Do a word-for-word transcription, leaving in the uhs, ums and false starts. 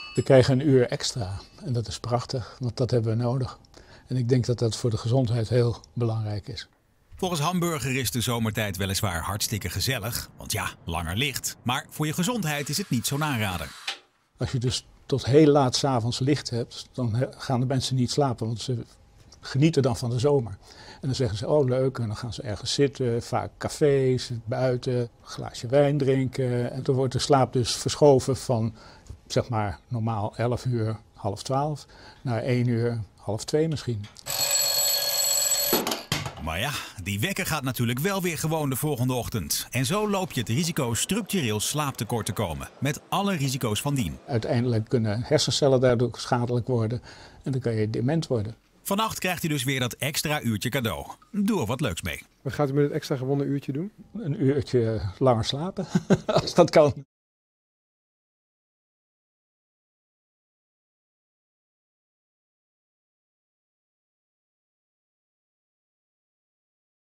We krijgen een uur extra en dat is prachtig, want dat hebben we nodig. En ik denk dat dat voor de gezondheid heel belangrijk is. Volgens Hamburger is de zomertijd weliswaar hartstikke gezellig, want ja, langer licht. Maar voor je gezondheid is het niet zo'n aanrader. Als je dus tot heel laat 's avonds licht hebt, dan gaan de mensen niet slapen, want ze genieten dan van de zomer. En dan zeggen ze, oh leuk, en dan gaan ze ergens zitten, vaak cafés, buiten, een glaasje wijn drinken. En dan wordt de slaap dus verschoven van, zeg maar, normaal elf uur, half twaalf, naar één uur, half twee misschien. Maar ja, die wekker gaat natuurlijk wel weer gewoon de volgende ochtend. En zo loop je het risico structureel slaaptekort te komen. Met alle risico's van dien. Uiteindelijk kunnen hersencellen daardoor schadelijk worden en dan kan je dement worden. Vannacht krijgt hij dus weer dat extra uurtje cadeau. Doe er wat leuks mee. Wat gaat u met het extra gewonnen uurtje doen? Een uurtje langer slapen, als dat kan.